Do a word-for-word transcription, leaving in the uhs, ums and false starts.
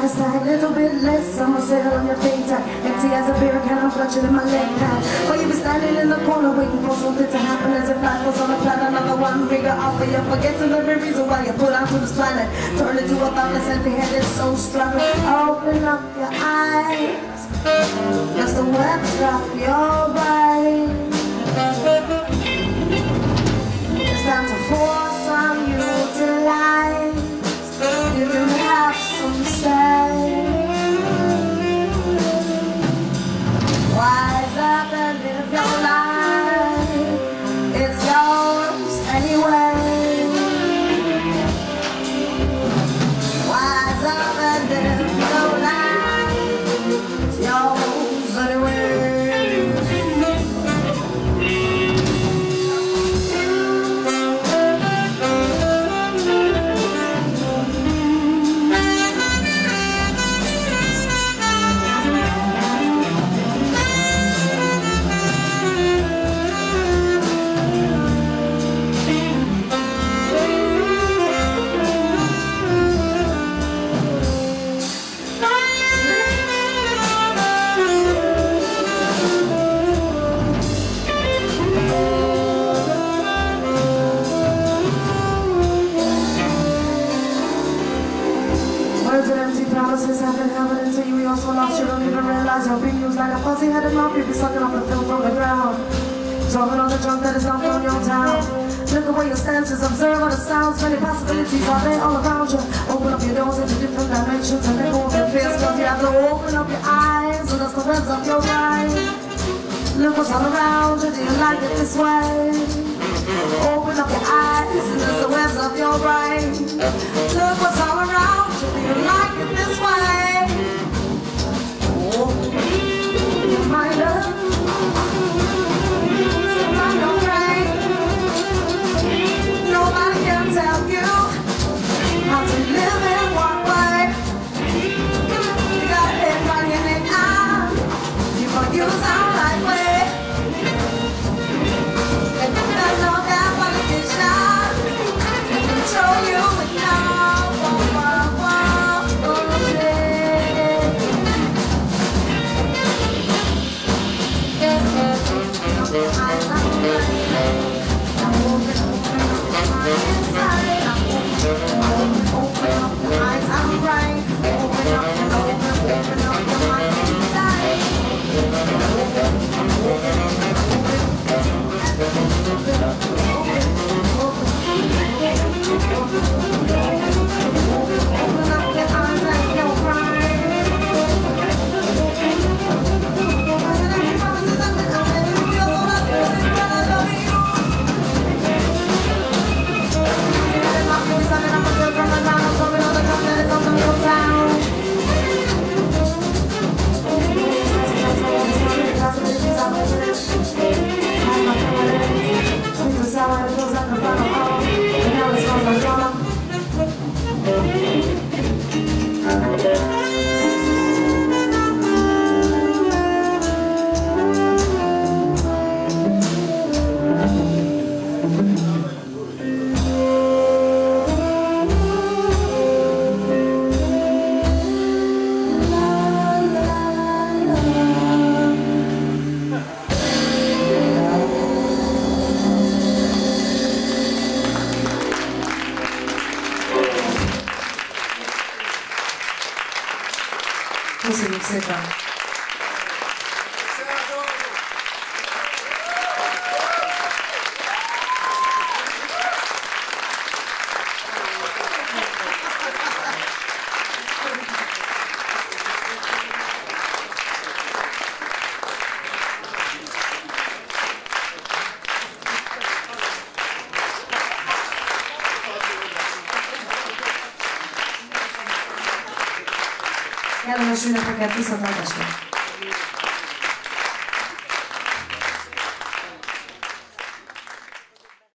just a little bit less. I'ma sit on your feet tight, empty as a beer can, I'm clutching in my leg pad. Or you be standing in the corner waiting for something to happen as if life was on a planet. Another one bigger off, but you forget the very reason why you put onto this planet. Turn into a thoughtless empty-headed soul struggling. Open up your eyes, just the webs off your brain. It's time to force on you to lie. You can have some say. Wise up and live your life. It's yours anyway. Wise up and live your life. It's yours anyway. Promises have been held until you also lost. You don't even realize you're being used like a fuzzy-headed mouth. You be sucking off the film from the ground, talking all the junk that is dumped on your town. Look at where your stances, observe all the sounds. Many possibilities are there all around you. Open up your doors into different dimensions and let go of your fears, cause you have to open up your eyes, and that's the webs of your mind. Look what's all around you. Do you like it this way? Open up your eyes, and that's the webs of your brain. Look what's all around you. Do you like it this way? Open your mind up, mind your brain. Nobody can tell you how to live in one way. You got it right in the eye. You can use our right way. And there's no doubt politician can control you with now. Köszönjük szépen! Kellemes ünnepeket, viszontlátásra!